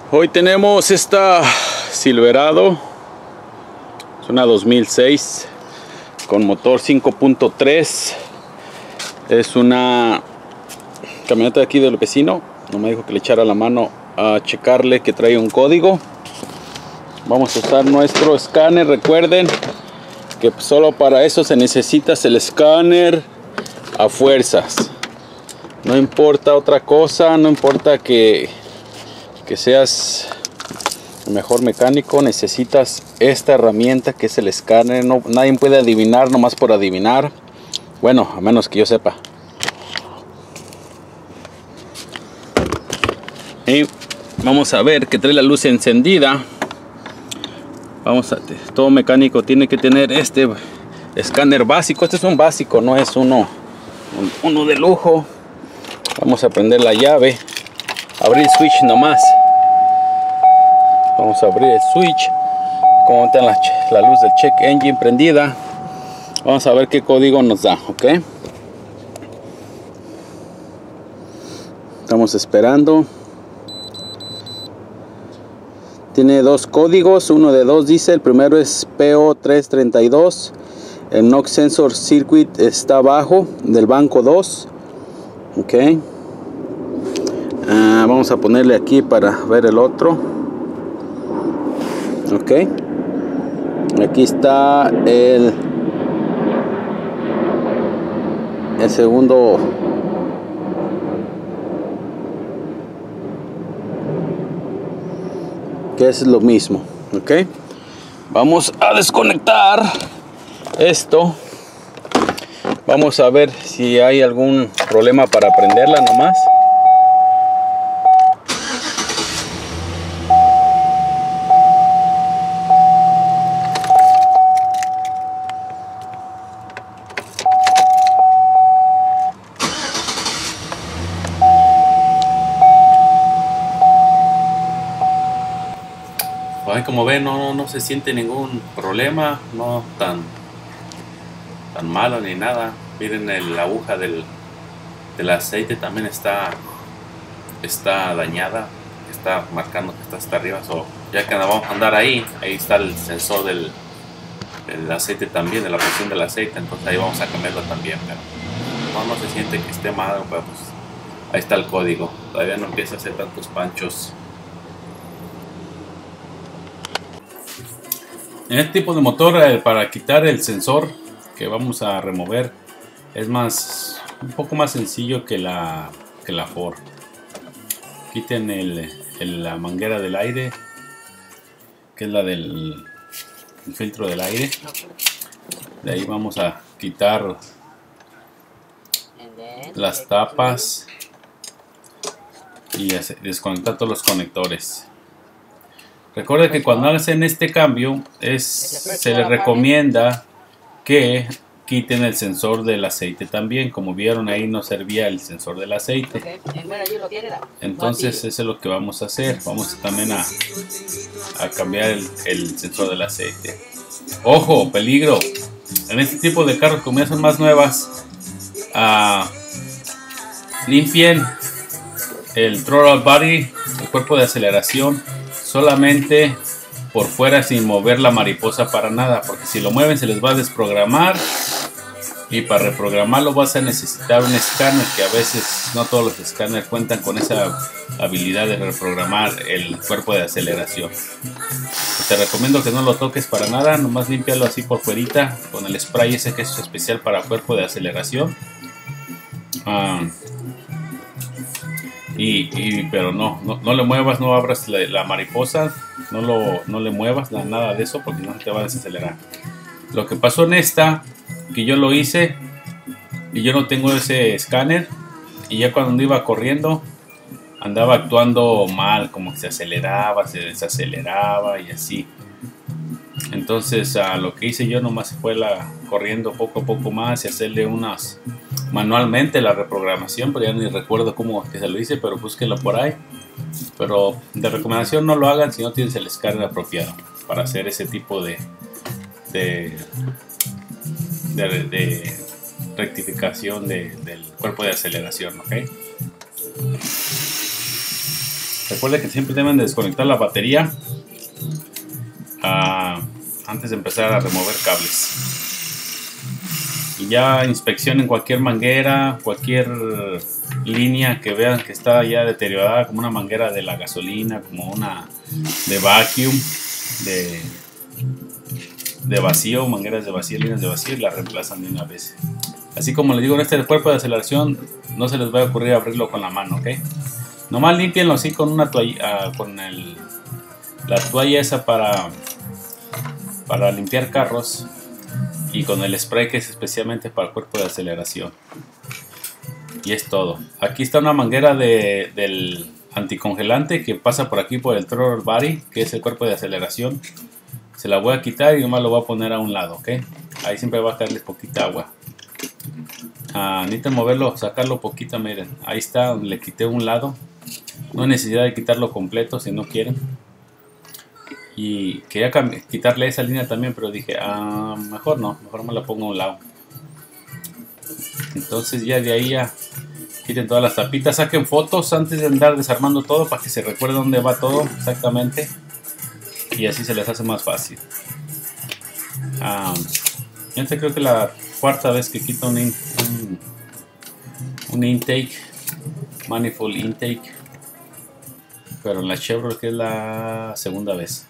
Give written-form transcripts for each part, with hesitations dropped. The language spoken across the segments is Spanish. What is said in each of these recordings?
Hoy tenemos esta Silverado, es una 2006 con motor 5.3. es una camioneta de aquí del vecino. No me dijo que le echara la mano a checarle que trae un código. Vamos a usar nuestro escáner. Recuerden que solo para eso se necesita el escáner a fuerzas. No importa otra cosa, no importa que seas el mejor mecánico, necesitas esta herramienta que es el escáner. No, nadie puede adivinar nomás por adivinar. Bueno, a menos que yo sepa. Y vamos a ver que trae la luz encendida. Todo mecánico tiene que tener este escáner básico. Este es un básico, no es uno de lujo. Vamos a prender la llave, abrir el switch nomás. Vamos a abrir el switch. Como está la luz del check engine prendida. Vamos a ver qué código nos da, ok. Estamos esperando. Tiene dos códigos, uno de dos dice. El primero es PO332. El NOx Sensor Circuit está abajo del banco 2. Ok. Vamos a ponerle aquí para ver el otro. Ok. Aquí está el segundo. Que es lo mismo. Ok. Vamos a desconectar esto. Vamos a ver si hay algún problema para prenderla nomás. Como ven, no se siente ningún problema, no tan malo ni nada. Miren, la aguja del aceite también está dañada, está marcando que está hasta arriba. Ya que vamos a andar ahí está el sensor del aceite también, de la presión del aceite, entonces ahí vamos a cambiarlo también, pero no se siente que esté mal, pero pues ahí está el código. Todavía no empieza a hacer tantos panchos. En este tipo de motor, para quitar el sensor que vamos a remover, es un poco más sencillo que la Ford. Quiten la manguera del aire, que es la del filtro del aire. De ahí vamos a quitar las tapas y desconectar todos los conectores. Recuerda que cuando hacen este cambio se les recomienda que quiten el sensor del aceite también. Como vieron, ahí no servía el sensor del aceite. Entonces eso es lo que vamos a hacer. Vamos también a cambiar el sensor del aceite. Ojo, peligro. En este tipo de carros, como ya son más nuevas, limpien el throttle body, el cuerpo de aceleración, solamente por fuera, sin mover la mariposa para nada, porque si lo mueven se les va a desprogramar, y para reprogramarlo vas a necesitar un escáner, que a veces no todos los escáneres cuentan con esa habilidad de reprogramar el cuerpo de aceleración. Te recomiendo que no lo toques para nada, nomás límpialo así por fuerita con el spray ese que es especial para cuerpo de aceleración. Pero no le muevas, no abras la mariposa, no le muevas nada de eso, porque no te va a desacelerar. Lo que pasó en esta, que yo lo hice y yo no tengo ese escáner, y ya cuando iba corriendo andaba actuando mal, como que se aceleraba, se desaceleraba y así. Entonces lo que hice yo nomás fue corriendo poco a poco más y hacerle manualmente la reprogramación, pero ya ni recuerdo cómo que se lo hice, pero búsquenlo por ahí. Pero de recomendación no lo hagan si no tienes el escáner apropiado para hacer ese tipo de rectificación del cuerpo de aceleración, ¿ok? Recuerden que siempre deben de desconectar la batería antes de empezar a remover cables. Y ya inspeccionen cualquier manguera, cualquier línea que vean que está ya deteriorada, como una manguera de la gasolina, como una de vacuum, de vacío, mangueras de vacío, líneas de vacío, y la reemplazan de una vez. Así como les digo, en este cuerpo de aceleración no se les va a ocurrir abrirlo con la mano, ¿ok? Nomás límpienlo así con una toalla, la toalla esa para limpiar carros, y con el spray que es especialmente para el cuerpo de aceleración. Y es todo. Aquí está una manguera del anticongelante que pasa por aquí por el throttle body, que es el cuerpo de aceleración. Se la voy a quitar y nomás lo voy a poner a un lado, ¿ok? Ahí siempre va a caerle poquita agua. Necesitan moverlo, sacarlo poquito, miren. Ahí está, le quité un lado. No hay necesidad de quitarlo completo si no quieren. Y quería quitarle esa línea también, pero dije, mejor no, mejor me la pongo a un lado. Entonces ya de ahí ya quiten todas las tapitas, saquen fotos antes de andar desarmando todo para que se recuerde dónde va todo exactamente, y así se les hace más fácil. Esta creo que la cuarta vez que quito un intake, manifold intake, pero en la Chevrolet que es la segunda vez.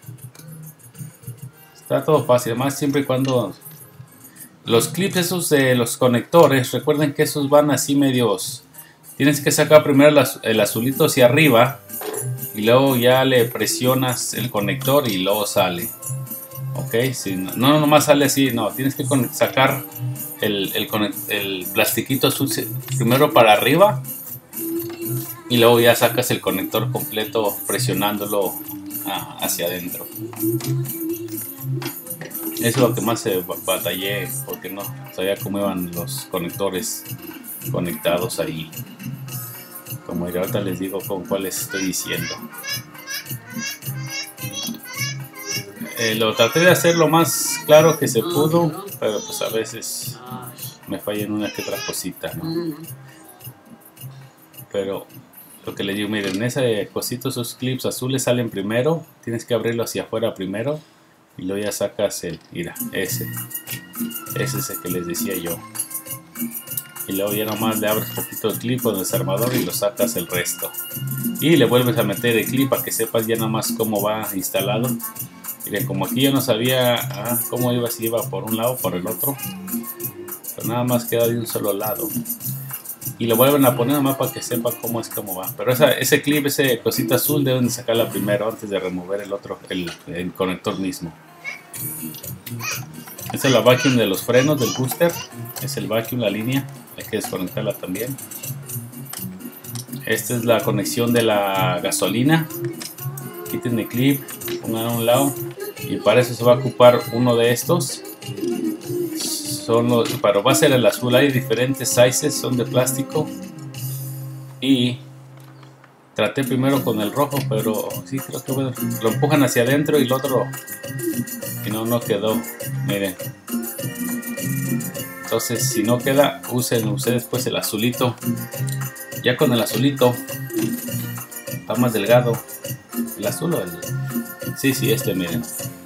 Está todo fácil, además siempre y cuando los clips esos de los conectores, recuerden que esos van así medios. Tienes que sacar primero el azulito hacia arriba y luego ya le presionas el conector y luego sale. Ok, si no nomás sale así, no, tienes que sacar el plastiquito azul primero para arriba y luego ya sacas el conector completo presionándolo hacia adentro. Eso es lo que más batallé, porque no sabía cómo iban los conectores conectados ahí. Como ahorita les digo con cuáles estoy diciendo. Lo traté de hacer lo más claro que se pudo, pero pues a veces me fallan una que otra cosita, ¿no? Pero lo que les digo, miren, ese cosito, esos clips azules salen primero, tienes que abrirlo hacia afuera primero. Y luego ya sacas mira, ese es el que les decía yo. Y luego ya nomás le abres un poquito el clip con el desarmador y lo sacas el resto. Y le vuelves a meter el clip para que sepas ya nomás cómo va instalado. Miren, como aquí yo no sabía cómo iba, si iba por un lado o por el otro. Pero nada más queda de un solo lado. Y lo vuelven a poner nomás para que sepa cómo va. Pero ese clip, ese cosita azul, deben de sacarla primero antes de remover el otro, el conector mismo. Esta es la vacuum de los frenos del booster. Es el vacuum, la línea. Hay que desconectarla también. Esta es la conexión de la gasolina. Quiten el clip, pongan a un lado. Y para eso se va a ocupar uno de estos. Pero va a ser el azul, hay diferentes sizes, son de plástico. Y traté primero con el rojo, pero sí creo que lo empujan hacia adentro y el otro y no quedó. Miren, entonces si no queda, usen ustedes pues el azulito. Ya con el azulito está más delgado. ¿El azul o el? Sí, miren.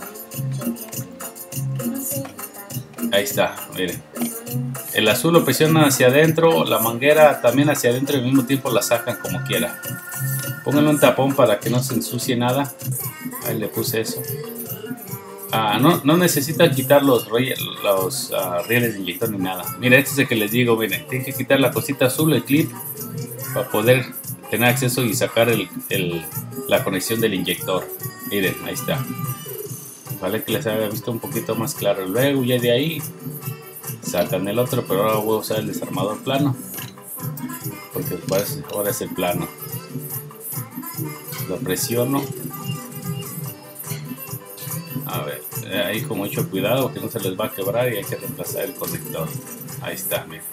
Ahí está, miren. El azul lo presionan hacia adentro, la manguera también hacia adentro y al mismo tiempo la sacan como quiera. Pónganle un tapón para que no se ensucie nada. Ahí le puse eso. No necesitan quitar los rieles de inyector ni nada. Miren, este es el que les digo, miren. Tienen que quitar la cosita azul, el clip, para poder tener acceso y sacar la conexión del inyector. Miren, ahí está. Vale que les haya visto un poquito más claro. Luego ya de ahí sacan el otro, pero ahora voy a usar el desarmador plano, porque ahora es el plano. Lo presiono. A ver, ahí con mucho cuidado que no se les va a quebrar y hay que reemplazar el conector. Ahí está, miren.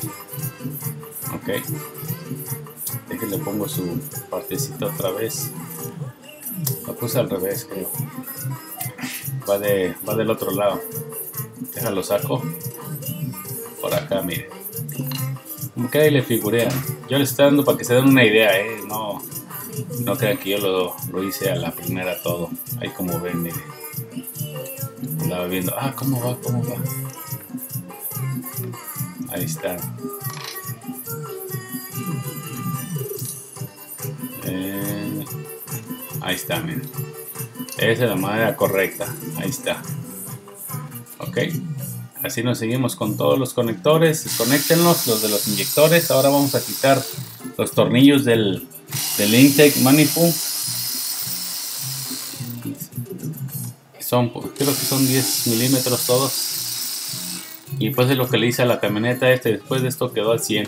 Ok. Déjenle pongo su partecita otra vez. Lo puse al revés, creo. Va del otro lado. Déjalo saco. Por acá, miren. Como que ahí le figurean. Yo les estoy dando para que se den una idea, no No crean que yo lo hice a la primera todo. Ahí como ven, miren. Andaba viendo, ¿cómo va? Ahí está. Ahí está, miren. Esa es la manera correcta. Ahí está. Ok. Así nos seguimos con todos los conectores. Desconéctenlos, los de los inyectores. Ahora vamos a quitar los tornillos del intake manifold. Creo que son 10 milímetros todos. Y pues es lo que le hice a la camioneta después de esto quedó al 100.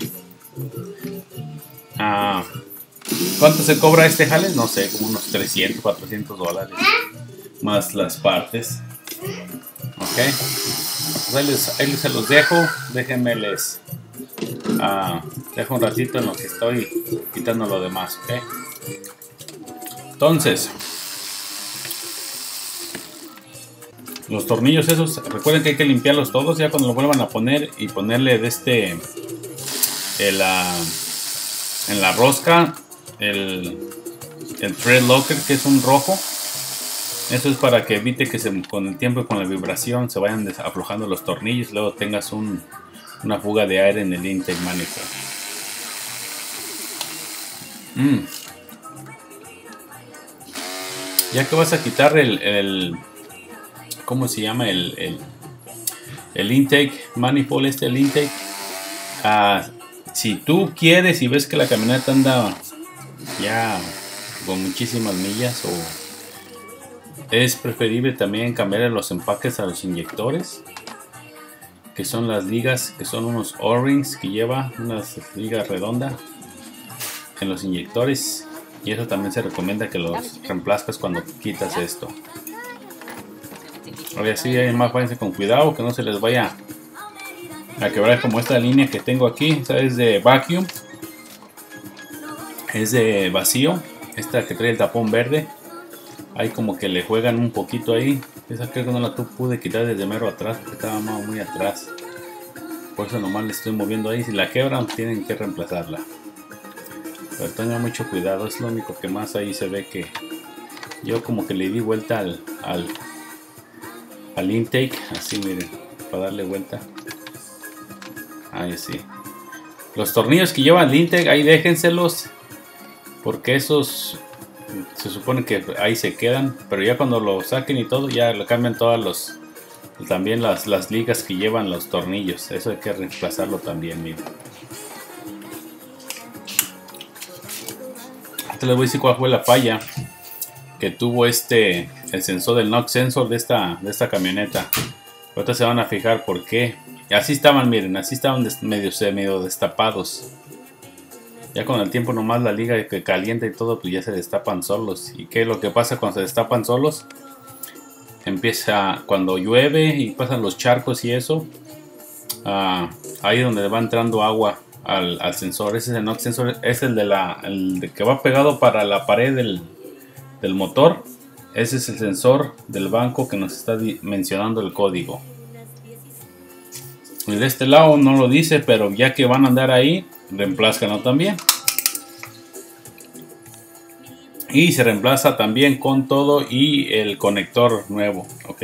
¿Cuánto se cobra este jale? No sé, como unos 300, 400 dólares. Más las partes. Ok. Pues ahí se los dejo. Déjenme les dejo un ratito en lo que estoy quitando lo demás. Ok. Entonces, los tornillos esos, recuerden que hay que limpiarlos todos ya cuando lo vuelvan a poner y ponerle en la rosca el thread locker, que es un rojo. Eso es para que evite que con el tiempo y con la vibración se vayan aflojando los tornillos y luego tengas una fuga de aire en el intake manifold. Ya que vas a quitar ¿cómo se llama? El intake manifold, el intake. Si tú quieres y ves que la camioneta anda ya con muchísimas millas, es preferible también cambiar los empaques a los inyectores, que son las ligas, que son unos O-rings que lleva unas ligas redondas en los inyectores, y eso también se recomienda que los reemplazcas cuando quitas esto. Ahora sí, más váyanse con cuidado que no se les vaya a quebrar, como esta línea que tengo aquí. Esta es de vacuum, es de vacío, esta que trae el tapón verde. Ahí como que le juegan un poquito ahí. Esa creo que no la pude quitar desde mero atrás porque estaba muy atrás. Por eso nomás le estoy moviendo ahí. Si la quebran tienen que reemplazarla. Pero tengan mucho cuidado. Es lo único que más ahí se ve, que yo como que le di vuelta al intake. Así miren, para darle vuelta. Ahí sí. Los tornillos que llevan el intake, ahí déjenselos, porque esos se supone que ahí se quedan, pero ya cuando lo saquen y todo, ya lo cambian también las ligas que llevan los tornillos. Eso hay que reemplazarlo también, miren. Ahorita les voy a decir cuál fue la falla que tuvo el sensor del knock sensor de esta camioneta. Ahorita se van a fijar por qué. Y así estaban, miren, así estaban medio destapados. Ya con el tiempo nomás la liga que calienta y todo, pues ya se destapan solos. ¿Y qué es lo que pasa cuando se destapan solos? Empieza cuando llueve y pasan los charcos y eso. Ahí donde va entrando agua al sensor. Ese es el knock sensor, es el que va pegado para la pared del motor. Ese es el sensor del banco que nos está mencionando el código. Y de este lado no lo dice, pero ya que van a andar ahí, reemplázcanlo también. Y se reemplaza también con todo y el conector nuevo, ok.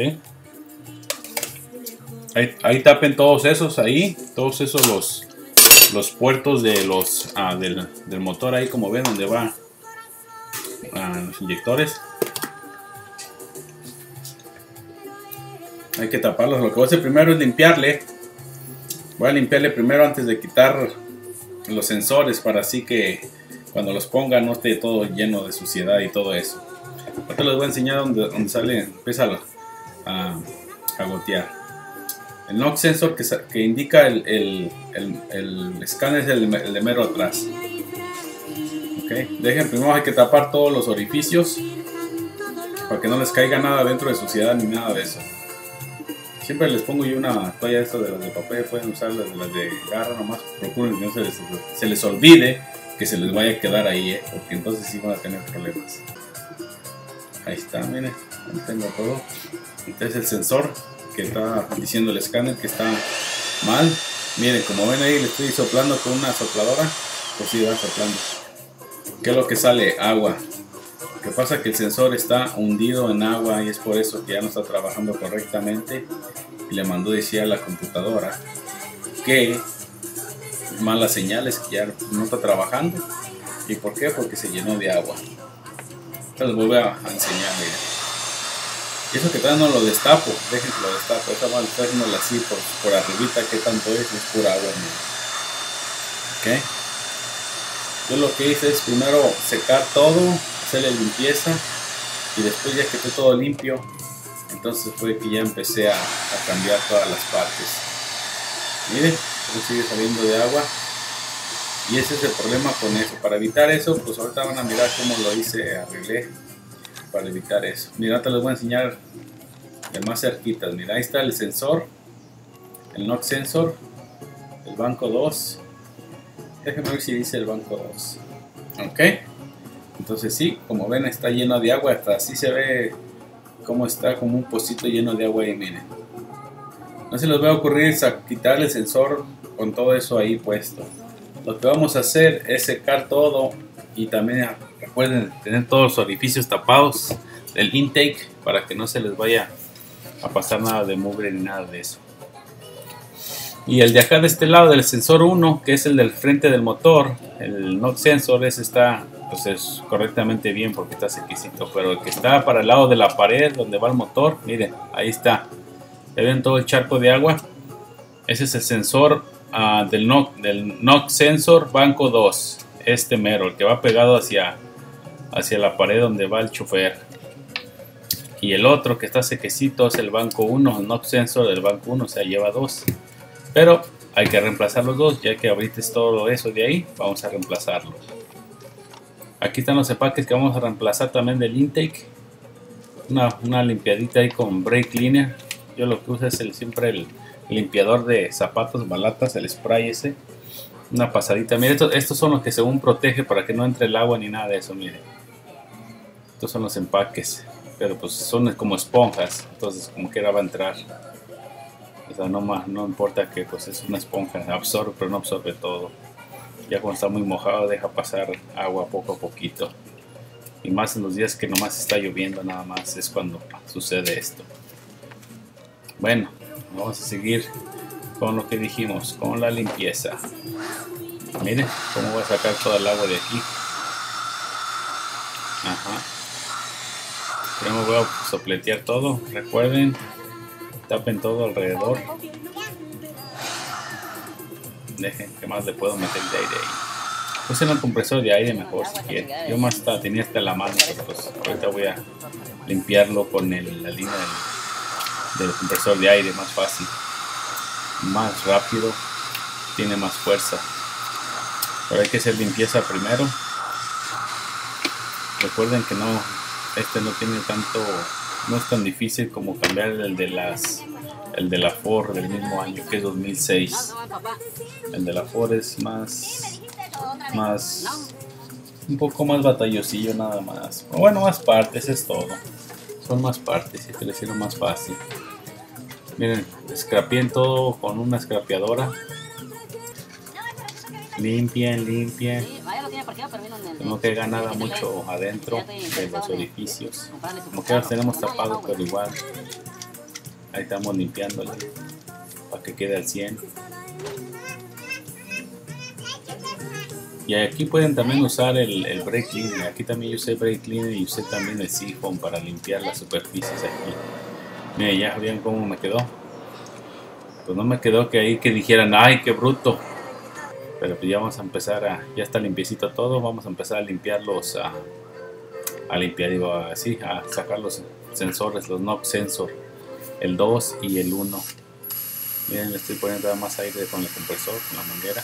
Ahí tapen todos esos todos esos los puertos de del motor ahí, como ven, donde va los inyectores. Hay que taparlos. Lo que voy a hacer primero es limpiarle. Voy a limpiarle primero antes de quitar los sensores, para así que cuando los ponga no esté todo lleno de suciedad y todo eso. Ahora les voy a enseñar donde empieza a gotear. El knock sensor que indica el escáner es el de mero atrás. Okay. Dejen, primero hay que tapar todos los orificios para que no les caiga nada dentro de suciedad ni nada de eso. Siempre les pongo yo una toalla de las de papel, pueden usar las de garra, nomás procuren que no se les olvide que se les vaya a quedar ahí, porque entonces sí van a tener problemas. Ahí está, miren, ahí tengo todo. Este es el sensor que está diciendo el escáner que está mal. Miren, como ven ahí, le estoy soplando con una sopladora, pues sí va soplando. ¿Qué es lo que sale? Agua. Lo que pasa es que el sensor está hundido en agua y es por eso que ya no está trabajando correctamente. Y le mandó decir a la computadora que malas señales, que ya no está trabajando. ¿Y por qué? Porque se llenó de agua. Entonces les voy a enseñar, miren. Y eso que todavía no lo destapo, déjense lo destapo. Esta mano está haciéndolo así por arribita, que tanto es pura agua, miren. Ok. Yo lo que hice es primero secar todo, hacerle limpieza y después ya que esté todo limpio, entonces fue que ya empecé a cambiar todas las partes. Miren, sigue saliendo de agua y ese es el problema con eso. Para evitar eso, pues ahorita van a mirar cómo lo hice, arreglé para evitar eso. Mira, te les voy a enseñar de más cerquitas. Mira, ahí está el sensor, el NOx sensor, el banco 2. Déjenme ver si dice el banco 2. Ok. Entonces sí, como ven está lleno de agua. Hasta así se ve como está como un pocito lleno de agua ahí, miren. No se les va a ocurrir quitar el sensor con todo eso ahí puesto. Lo que vamos a hacer es secar todo. Y también recuerden tener todos los orificios tapados del intake para que no se les vaya a pasar nada de mugre ni nada de eso. Y el de acá de este lado del sensor 1, que es el del frente del motor, el NOx sensor, ese está pues es correctamente bien porque está sequecito. Pero el que está para el lado de la pared donde va el motor, miren, ahí está. ¿Ven todo el charco de agua? Ese es el sensor del NOx sensor banco 2. Este mero, el que va pegado hacia la pared donde va el chofer. Y el otro que está sequecito es el banco 1, el NOx sensor del banco 1, o sea, lleva 2. Pero hay que reemplazar los dos, ya que abriste todo eso de ahí, vamos a reemplazarlos. Aquí están los empaques que vamos a reemplazar también del intake. Una limpiadita ahí con brake cleaner. Yo lo que uso es siempre el limpiador de zapatos, balatas, el spray ese. Una pasadita. Miren, estos son los que según protege para que no entre el agua ni nada de eso, miren. Estos son los empaques. Pero pues son como esponjas, entonces como quiera va a entrar. O sea, no importa que pues es una esponja, absorbe pero no absorbe todo. Ya cuando está muy mojado deja pasar agua poco a poquito. Y más en los días que nomás está lloviendo nada más es cuando sucede esto. Bueno, vamos a seguir con lo que dijimos, con la limpieza. Miren cómo voy a sacar toda el agua de aquí. Ajá. Primero voy a sopletear todo, recuerden. Tapen todo alrededor. Dejen que más le puedo meter de aire ahí. Usen el compresor de aire mejor si quieren. Yo más tenía hasta la mano, pero pues ahorita voy a limpiarlo con la línea del compresor de aire, más fácil, más rápido, tiene más fuerza. Pero hay que hacer limpieza primero. Recuerden que no tiene tanto. No es tan difícil como cambiar el de la Ford del mismo año, que es 2006. El de la Ford es más un poco más batallosillo nada más. Bueno, más partes es todo. Son más partes y te lo hicieron más fácil. Miren, scrapeen todo con una scrapeadora. Limpien. Que no caiga nada mucho adentro de los orificios. Como que los tenemos tapados, pero igual ahí estamos limpiándole para que quede al 100. Y aquí pueden también usar el brake cleaner. Aquí también yo usé brake cleaner y usé también el sifón para limpiar las superficies aquí. Miren, ya vieron cómo me quedó. Pues no me quedó que ahí que dijeran, ay, qué bruto. Pero pues ya vamos a empezar ya está limpiecito todo, vamos a empezar a limpiarlos, a sacar los sensores, los NOx sensor, el 2 y el 1. Miren, le estoy poniendo más aire con el compresor, con la manguera,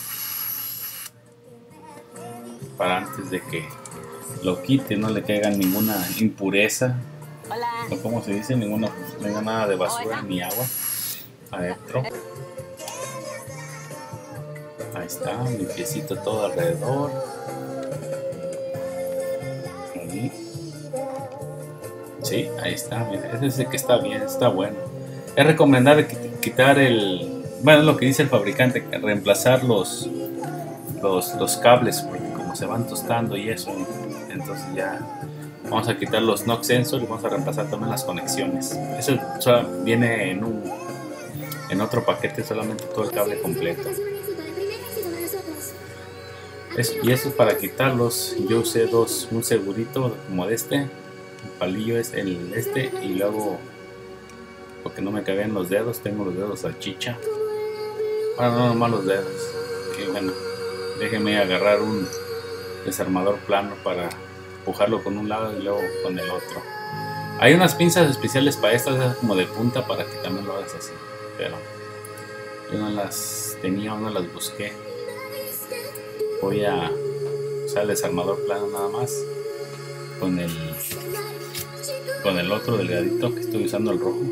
para antes de que lo quite no le caiga ninguna impureza, o como se dice, nada de basura ni agua adentro. Ahí está, limpiecito todo alrededor. Ahí. Sí, ahí está. Ese es el que está bien, está bueno. Es recomendable quitar bueno, lo que dice el fabricante, reemplazar los cables, porque como como se van tostando y eso, entonces ya vamos a quitar los knock sensor y vamos a reemplazar también las conexiones. Eso viene en otro paquete, solamente todo el cable completo. Y eso es para quitarlos. Yo usé un segurito como de este, el palillo es y luego, porque no me cabían los dedos, tengo los dedos salchicha. Bueno, no nomás los dedos. Que bueno, déjenme agarrar un desarmador plano para empujarlo con un lado y luego con el otro. Hay unas pinzas especiales para estas, como de punta, para que también lo hagas así, pero yo no las tenía, no las busqué. Voy a usar el desarmador plano nada más con el otro delgadito que estoy usando, el rojo.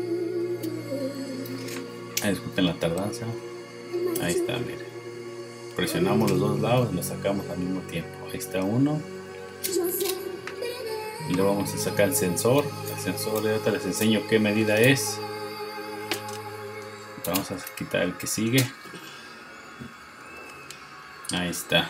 Disculpen la tardanza. Ahí está, miren. Presionamos los dos lados y lo sacamos al mismo tiempo. Ahí está uno. Y luego vamos a sacar el sensor. El sensor de ahorita les enseño qué medida es. Vamos a quitar el que sigue. Ahí está.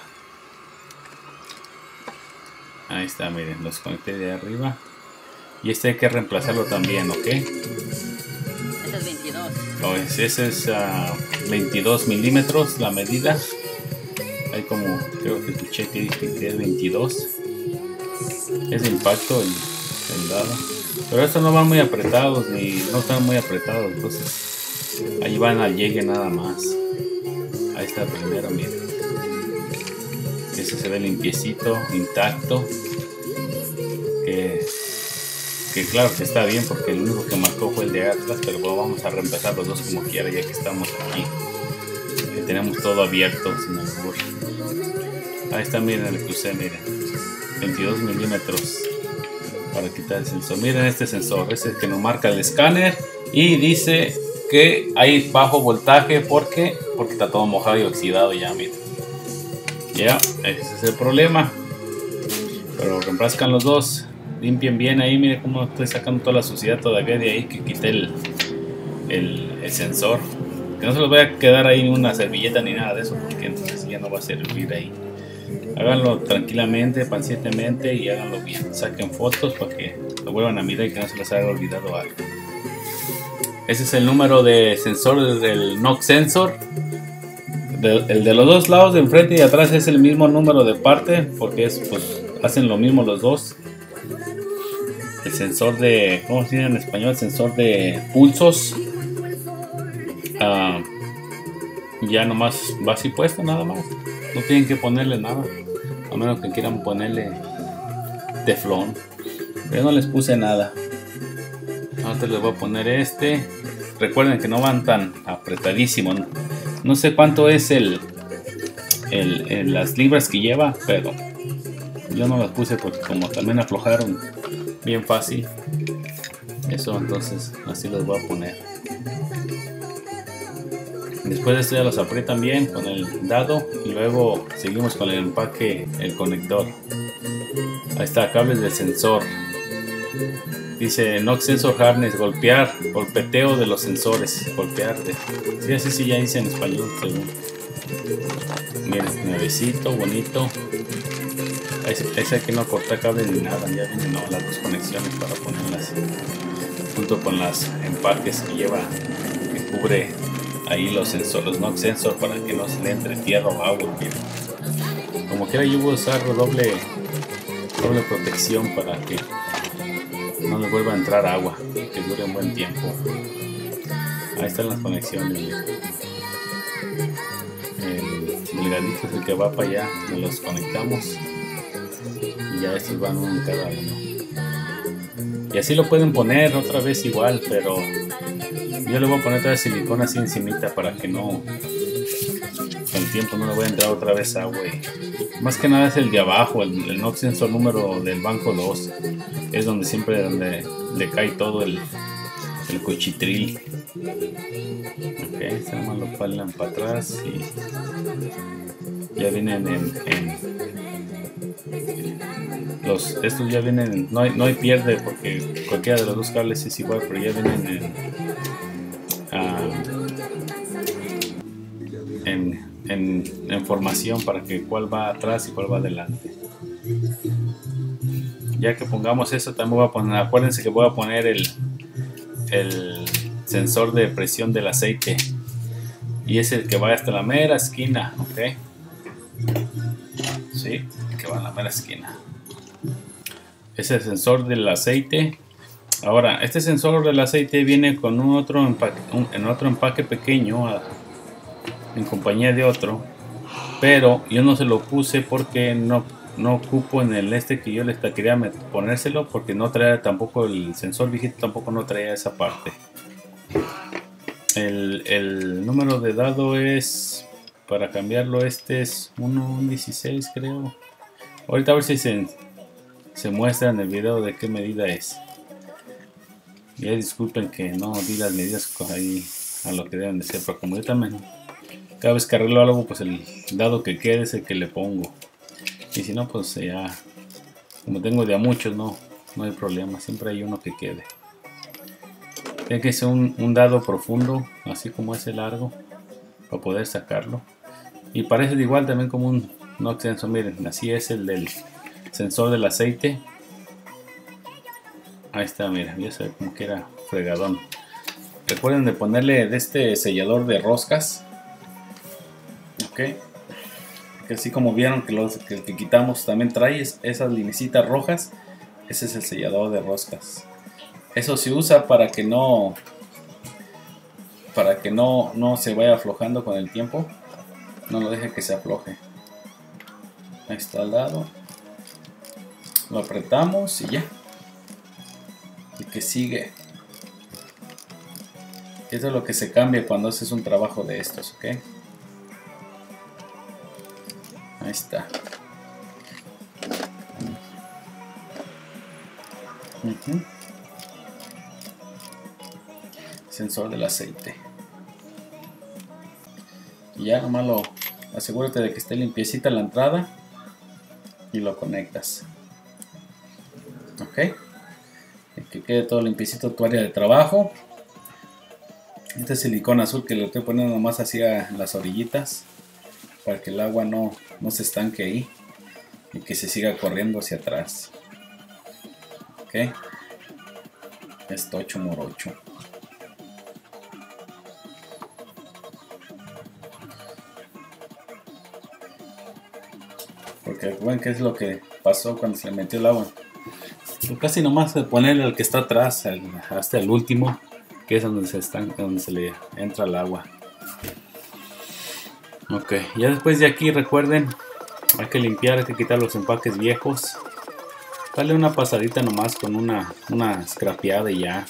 Ahí está, miren, los conecté de arriba. Y este hay que reemplazarlo también, ¿ok? Ese es 22. Pues ese es 22 milímetros la medida. Hay como, creo que escuché que es 22. Es de impacto el dado. Pero estos no van muy apretados, ni no están muy apretados, entonces ahí van al llegue nada más. Ahí está primero, miren. Ese se ve limpiecito, intacto. Que claro que está bien, porque el único que marcó fue el de atrás, pero bueno, vamos a reemplazar los dos como quiera, ya que estamos aquí, que tenemos todo abierto sin albur. Ahí está, miren el que usé, miren, 22 milímetros para quitar el sensor. Miren este sensor, es el que nos marca el escáner y dice que hay bajo voltaje porque está todo mojado y oxidado ya, miren. Ya, ese es el problema, pero reemplazcan los dos. Limpien bien ahí, miren cómo estoy sacando toda la suciedad todavía de ahí, que quité el sensor. Que no se los vaya a quedar ahí en una servilleta ni nada de eso, porque entonces ya no va a servir ahí. Háganlo tranquilamente, pacientemente y háganlo bien. Saquen fotos para que lo vuelvan a mirar y que no se les haya olvidado algo. Ese es el número de sensor del knock sensor. El de los dos lados, de enfrente y atrás, es el mismo número de parte, porque hacen lo mismo los dos. El sensor de, ¿cómo se dice en español? Sensor de pulsos. Ya nomás va así puesto, nada más. No tienen que ponerle nada, a menos que quieran ponerle teflón. Pero no les puse nada. Ahora les voy a poner este. Recuerden que no van tan apretadísimos. No sé cuánto es las libras que lleva, pero yo no las puse porque como también aflojaron bien fácil. Eso, entonces así los voy a poner. Después de esto ya los aprietan bien con el dado y luego seguimos con el empaque, el conector. Ahí está, cables del sensor. Dice knock sensor harness, golpeteo de los sensores, sí, así sí ya dice en español, según. Miren, nuevecito, bonito. Ese aquí no corta cables ni nada, ya vienen las dos conexiones para ponerlas junto con las empaques que lleva, que cubre ahí los knock sensor para que no se le entre tierra o agua. Miren. Como quiera yo voy a usar doble protección para que no le vuelva a entrar agua, que dure un buen tiempo. Ahí están las conexiones. El delgadito es el que va para allá, que los conectamos y ya estos van uno en cada uno. Y así lo pueden poner otra vez igual, pero yo le voy a poner toda silicona así encimita para que no, con el tiempo no le voy a entrar otra vez agua. Más que nada es el de abajo, el knock sensor número del banco 2. Es donde siempre le cae todo el cuchitril. Ok, se llama, lo palan para atrás y ya vienen estos ya vienen, no hay pierde porque cualquiera de los dos cables es igual, pero ya vienen en información para que cuál va atrás y cuál va adelante. Ya que pongamos eso, también voy a poner, acuérdense que voy a poner el sensor de presión del aceite, y es el que va hasta la mera esquina, ok. Sí, que va a la mera esquina. Es el sensor del aceite. Ahora, este sensor del aceite viene con otro empaque pequeño, en compañía de otro, pero yo no se lo puse porque no ocupo en el que yo les quería ponérselo, porque no traía tampoco el sensor viejito, tampoco no traía esa parte. El número de dado es, para cambiarlo, es 1.16 creo. Ahorita a ver si se muestra en el video de qué medida es. Ya disculpen que no di las medidas ahí a lo que deben de ser, pero como yo también cada vez que arreglo algo, pues el dado que quede es el que le pongo. Y si no, pues ya, como tengo de a muchos, no hay problema, siempre hay uno que quede. Tiene que ser un dado profundo, así como ese largo, para poder sacarlo. Y parece igual también como un sensor, miren, así es el del sensor del aceite. Ahí está, miren, ya se ve como que era fregadón. Recuerden de ponerle de este sellador de roscas. Ok. Que así como vieron que el que quitamos también trae esas linecitas rojas. Ese es el sellador de roscas. Eso se usa para que no se vaya aflojando con el tiempo. No lo deje que se afloje. Ahí está al lado. Lo apretamos y ya. Y que sigue. Eso es lo que se cambia cuando haces un trabajo de estos, ¿ok? Ahí está. Sensor del aceite. Y ya nomás asegúrate de que esté limpiecita la entrada y lo conectas. Ok. Y que quede todo limpiecito tu área de trabajo. Este silicón azul que le estoy poniendo nomás hacia las orillitas, para que el agua no se estanque ahí y que se siga corriendo hacia atrás. Ok, esto 8x8. Porque ven qué es lo que pasó cuando se le metió el agua. Pues casi nomás ponerle el que está atrás hasta el último, que es donde se le entra el agua. Ok, ya después de aquí, recuerden, hay que limpiar, hay que quitar los empaques viejos. Dale una pasadita nomás con una scrapeada y ya.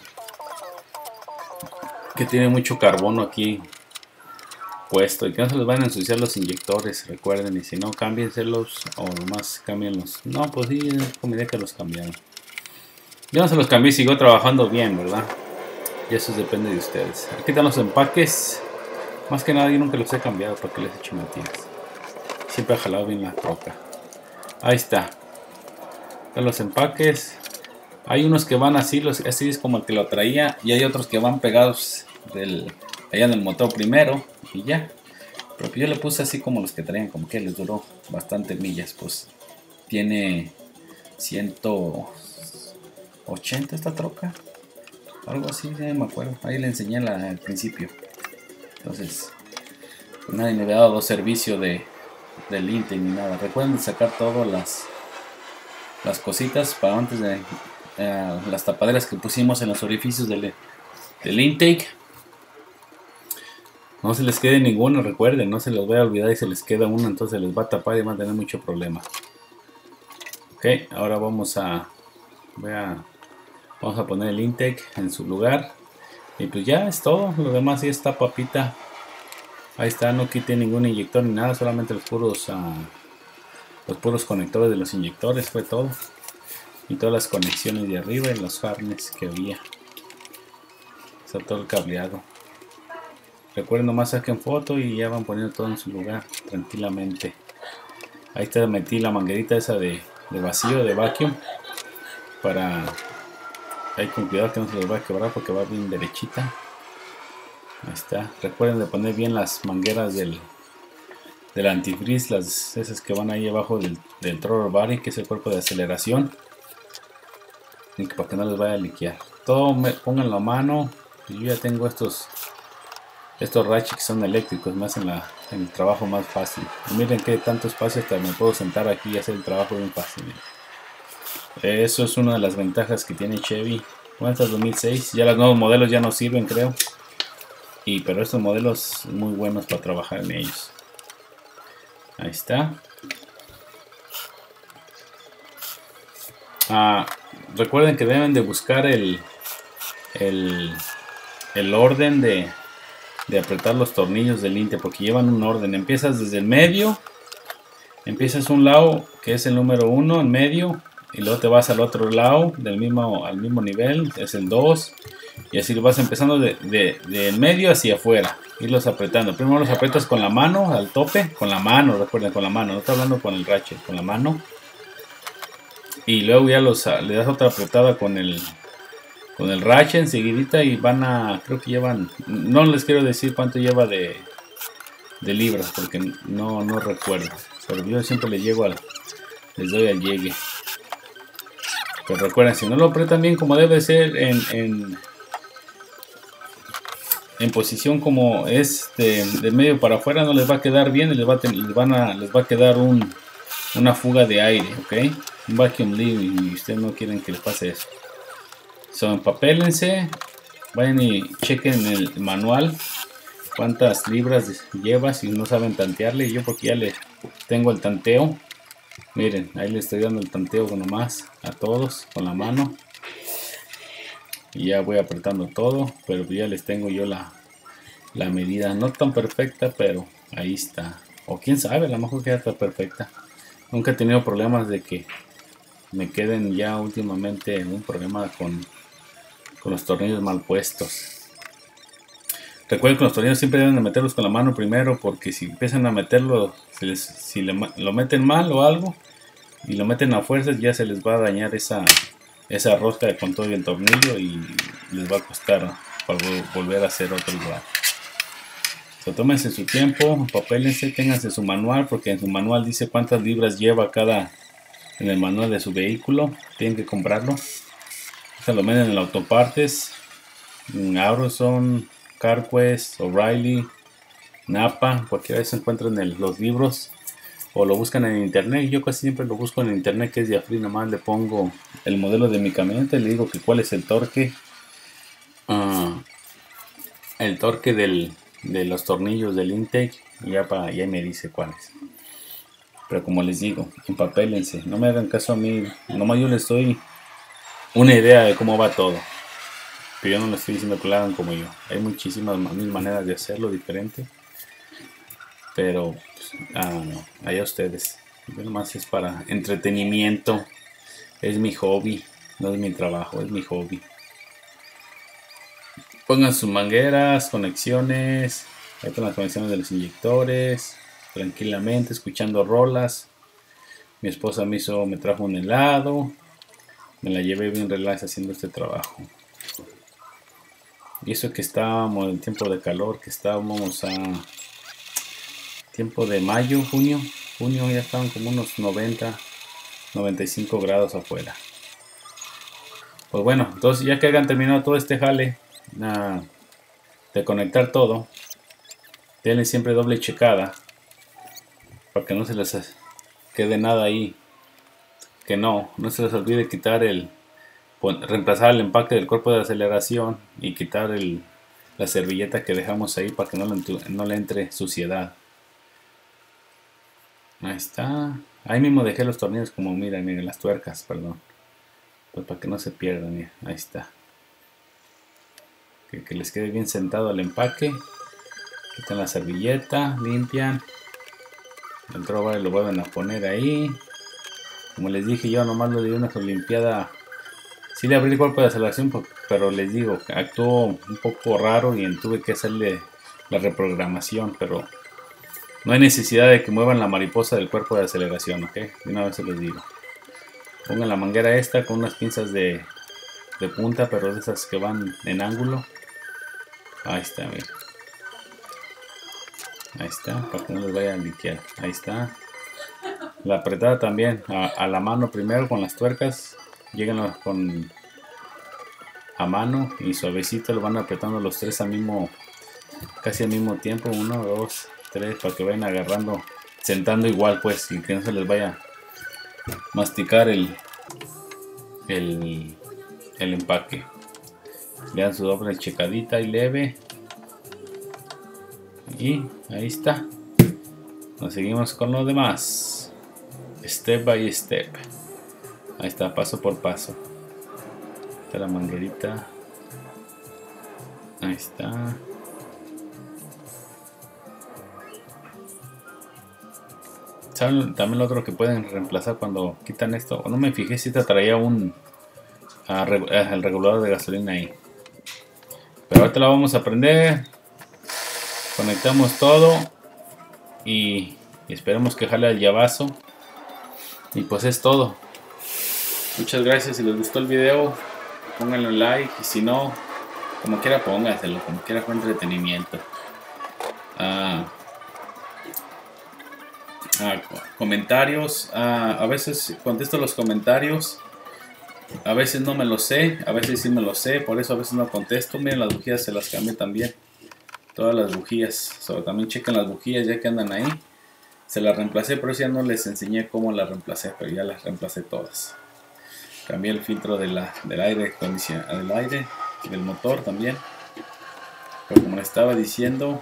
Que tiene mucho carbono aquí puesto y que no se les van a ensuciar los inyectores, recuerden. Y si no, cámbienselos o nomás cámbienlos. No, pues sí, como idea que los cambiaron. Yo no se los cambié, sigo trabajando bien, ¿verdad? Y eso depende de ustedes. Aquí están los empaques. Más que nada yo nunca los he cambiado porque les he hecho mentiras. Siempre ha jalado bien la troca. Ahí está. Están los empaques. Hay unos que van así, así es como el que lo traía. Y hay otros que van pegados allá en el motor primero. Y ya. Pero yo le puse así como los que traían. Como que les duró bastante millas. Pues tiene 180 esta troca. Algo así, ya me acuerdo. Ahí le enseñé al principio. Entonces, pues nadie me había dado servicio del intake ni nada. Recuerden sacar todas las cositas para antes de las tapaderas que pusimos en los orificios del intake. No se les quede ninguno, recuerden, no se los voy a olvidar y se les queda uno, entonces les va a tapar y van a tener mucho problema. Ok, ahora vamos a poner el intake en su lugar. Y pues ya es todo, lo demás ya está papita. Ahí está, no quité ningún inyector ni nada, solamente los puros conectores de los inyectores, fue todo. Y todas las conexiones de arriba y los harness que había. Está todo el cableado. Recuerden, nomás saquen foto y ya van poniendo todo en su lugar tranquilamente. Ahí está, metí la manguerita esa de vacío, de vacuum, para ahí con cuidado que no se les va a quebrar porque va bien derechita. Ahí está. Recuerden de poner bien las mangueras del del antifreeze, esas que van ahí abajo del throttle body, que es el cuerpo de aceleración, y para que no les vaya a liquear. Todo pónganlo a mano. Yo ya tengo estos ratchets que son eléctricos, me hacen el trabajo más fácil. Y miren que tanto espacio, hasta me puedo sentar aquí y hacer el trabajo bien fácil. Eso es una de las ventajas que tiene Chevy. Estas 2006, ya los nuevos modelos ya no sirven, creo. Pero estos modelos muy buenos para trabajar en ellos. Ahí está. Recuerden que deben de buscar el orden de apretar los tornillos del Inte, porque llevan un orden. Empiezas desde el medio, empiezas un lado que es el número 1 en medio, y luego te vas al otro lado al mismo nivel, es el 2, y así lo vas empezando de medio hacia afuera, irlos apretando. Primero los apretas con la mano al tope, con la mano, recuerden, con la mano, no estoy hablando con el ratchet, con la mano, y luego ya le das otra apretada con el ratchet enseguidita, y creo que llevan, no les quiero decir cuánto lleva de libras, porque no recuerdo, pero yo siempre les doy al llegue. Pero recuerden, si no lo apretan bien como debe ser, en posición como es de medio para afuera, no les va a quedar bien, y les va a quedar una fuga de aire, ¿ok? Un vacuum leak, y ustedes no quieren que les pase eso. Empapélense, vayan y chequen el manual cuántas libras lleva, si no saben tantearle. Yo, porque ya le tengo el tanteo, miren, ahí le estoy dando el tanteo nomás a todos con la mano, y ya voy apretando todo, pero ya les tengo yo la medida, no tan perfecta, pero ahí está, o quién sabe, a lo mejor queda tan perfecta. Nunca he tenido problemas de que me queden ya últimamente un problema con los tornillos mal puestos. Recuerden que los tornillos siempre deben de meterlos con la mano primero, porque si empiezan a meterlo, si lo meten mal o algo y lo meten a fuerzas, ya se les va a dañar esa rosca de control del tornillo, y les va a costar para volver a hacer otro lugar. Tómense su tiempo, empapélense, ténganse su manual, porque en su manual dice cuántas libras lleva en el manual de su vehículo. Tienen que comprarlo. Se lo venden en autopartes, en Auroson, CarQuest, O'Reilly, Napa, cualquiera de eso encuentran los libros, o lo buscan en internet. Yo casi siempre lo busco en internet, que es de Afri. Nomás le pongo el modelo de mi camioneta y le digo que cuál es el torque, de los tornillos del intake, y ya me dice cuáles. Pero como les digo, empapélense, no me hagan caso a mí, nomás yo les doy una idea de cómo va todo, pero yo no les estoy diciendo que lo hagan como yo. Hay muchísimas maneras de hacerlo diferente, pero allá ustedes. Yo nomás es para entretenimiento, es mi hobby, no es mi trabajo, es mi hobby. Pongan sus mangueras, conexiones, ahí con las conexiones de los inyectores, tranquilamente escuchando rolas. Mi esposa me trajo un helado, me la llevé bien relax haciendo este trabajo. Y eso que estábamos en tiempo de calor, que estábamos a tiempo de mayo, junio ya estaban como unos 90-95 grados afuera. Pues bueno, entonces ya que hayan terminado todo este jale de conectar todo, denle siempre doble checada para que no se les quede nada ahí, que no se les olvide quitar reemplazar el empaque del cuerpo de aceleración y quitar la servilleta que dejamos ahí para que no le entre suciedad. Ahí está. Ahí mismo dejé los tornillos, como miren las tuercas, perdón, pues para que no se pierdan. Miren, ahí está, que les quede bien sentado el empaque. Quitan la servilleta, limpian el drawbar y lo vuelven a poner ahí. Como les dije, yo nomás le di una limpiada. Sí le abrí el cuerpo de aceleración, pero les digo, actuó un poco raro y tuve que hacerle la reprogramación, pero no hay necesidad de que muevan la mariposa del cuerpo de aceleración, ¿ok? De una vez se les digo. Pongan la manguera esta con unas pinzas de punta, pero de esas que van en ángulo. Ahí está, miren. Ahí está, para que no les vaya a liquear. Ahí está. La apretada también a la mano primero con las tuercas. Llegan con a mano y suavecito lo van apretando los tres casi al mismo tiempo. 1, 2, 3, para que vayan agarrando, sentando igual pues, y que no se les vaya a masticar el empaque. Le dan su doble checadita y leve. Y ahí está. Nos seguimos con lo demás. Step by step. Ahí está, paso por paso. Está la manguerita. Ahí está. ¿Saben también lo otro que pueden reemplazar cuando quitan esto? No me fijé si te traía el regulador de gasolina ahí. Pero ahorita lo vamos a prender. Conectamos todo. Y esperemos que jale el llavazo. Y pues es todo. Muchas gracias. Si les gustó el video, pónganle un like. Y si no, como quiera póngaselo. Como quiera fue entretenimiento. Comentarios. A veces contesto los comentarios. A veces no me lo sé. A veces sí me lo sé. Por eso a veces no contesto. Miren, las bujías se las cambié también. Todas las bujías. También chequen las bujías ya que andan ahí. Se las reemplacé, pero ya no les enseñé cómo las reemplacé. Pero ya las reemplacé todas. Cambié el filtro del aire del motor también. Pero como les estaba diciendo,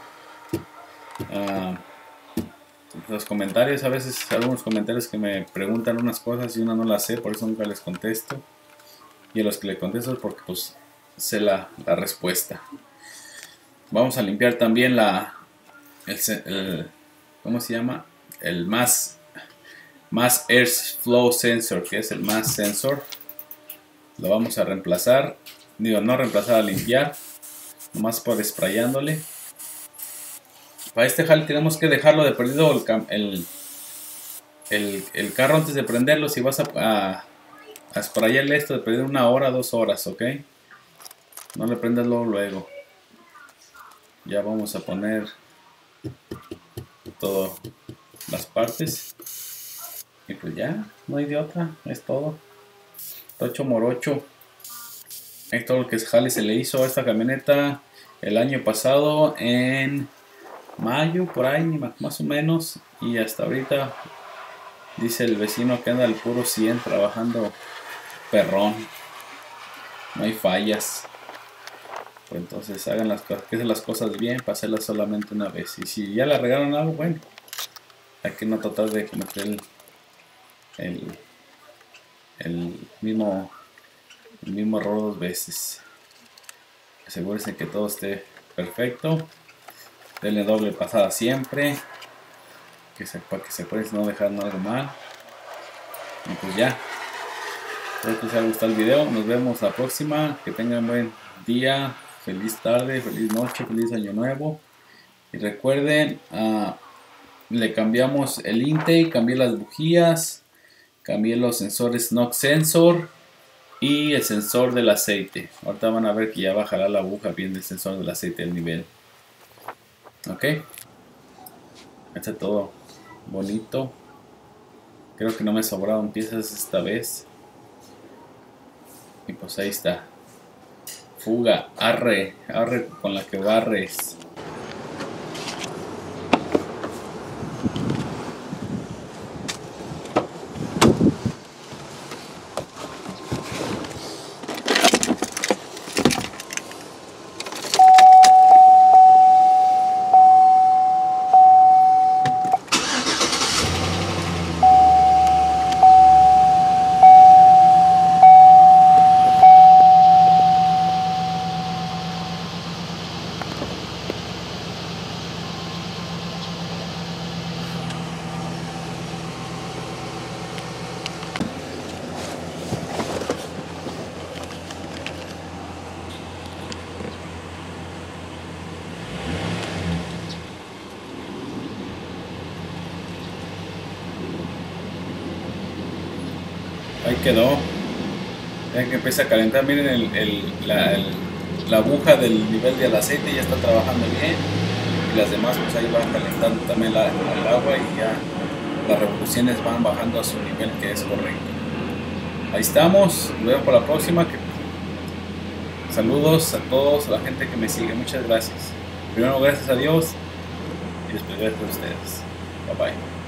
los comentarios, a veces algunos comentarios que me preguntan unas cosas y una no las sé, por eso nunca les contesto. Y a los que le contesto es porque pues sé la respuesta. Vamos a limpiar también ¿cómo se llama? El Mass Airflow Sensor, que es el Mass Sensor. Lo vamos a reemplazar. No reemplazar, a limpiar. Nomás por sprayándole. Para este jale tenemos que dejarlo de perdido el carro antes de prenderlo. Si vas a sprayarle esto, de perdido 1 hora, 2 horas, ¿ok? No le prendas luego. Ya vamos a poner todas las partes. Y pues ya, no hay de otra, es todo. Tocho morocho. Es todo lo que jale se le hizo a esta camioneta el año pasado en mayo, por ahí, más o menos. Y hasta ahorita dice el vecino que anda al puro 100 trabajando perrón. No hay fallas. Pues entonces hagan las cosas bien para hacerlas solamente una vez. Y si ya le regalan algo, bueno, hay que no tratar de cometer el mismo error 2 veces. Asegúrense que todo esté perfecto. Denle doble pasada siempre. Para que se pueda no dejar algo mal. Y pues ya. Espero que les haya gustado el video. Nos vemos la próxima. Que tengan buen día. Feliz tarde, feliz noche, feliz año nuevo. Y recuerden, le cambiamos el intake, cambié las bujías, cambié los sensores NOx Sensor y el sensor del aceite. Ahorita van a ver que ya va a jalar la aguja bien del sensor del aceite del nivel. Ok. Está todo bonito. Creo que no me sobraron piezas esta vez. Y pues ahí está. Fuga, arre con la que barres. Ahí quedó. Ya que empieza a calentar, miren la aguja del nivel del aceite ya está trabajando bien. y las demás pues ahí van calentando también el agua y ya las revoluciones van bajando a su nivel que es correcto. Ahí estamos, nos vemos para la próxima. Saludos a todos, a la gente que me sigue, muchas gracias. Primero gracias a Dios y después gracias a ustedes. Bye bye.